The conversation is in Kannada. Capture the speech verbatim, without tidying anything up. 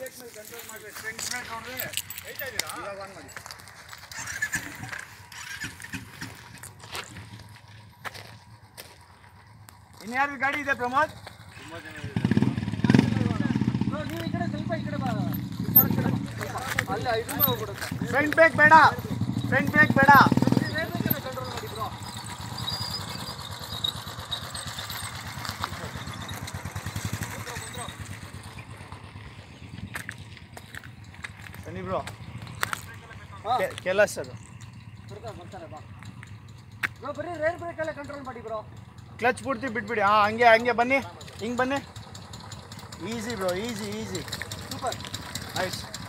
ಬ್ರೇಕ್ ಮೇಲೆ ಕಂಟ್ರೋಲ್ ಮಾಡಬೇಕು. ಫ್ರಂಟ್ ಬ್ರೇಕ್ ನೋಡ್ರಿ ಹೇಳ್ತಾ ಇದ್ದೀರಾ ಇವಾಗ ಆನ್ ಮಾಡಿ. ಇನ್ಯಾರು ಗಾಡಿ ಇದೆ ಪ್ರಮೋದ್? ತುಂಬಾ ಜನ ಇದೆ. ನೀವು ಈ ಕಡೆ ಸ್ವಲ್ಪ ಈ ಕಡೆ ಬಾ. ಅಲ್ಲ ಇದನ್ನ ಹೋಗ್ಬಿಡುತ್ತೆ. ಫ್ರಂಟ್ ಬ್ರೇಕ್ ಬೇಡ, ಫ್ರಂಟ್ ಬ್ರೇಕ್ ಬೇಡ. ಕಂಟ್ರೋಲ್ ಮಾಡಿ ಬ್ರೋ. ಬನ್ನಿ ಬ್ರೋ. ಕೆಲಸ ಅದು ಬರ್ತಾರೆ ಬಾ ಬ್ರೋ. ಬರೀ ರೇರ್ ಬ್ರೇಕ್ ಎಲ್ಲ ಕಂಟ್ರೋಲ್ ಮಾಡಿ ಬ್ರೋ. ಕ್ಲಚ್ ಪೂರ್ತಿ ಬಿಟ್ಬಿಡಿ. ಹಾಂ ಹಂಗೆ ಹಂಗೆ ಬನ್ನಿ, ಹಿಂಗೆ ಬನ್ನಿ. Easy bro, easy easy. Super nice.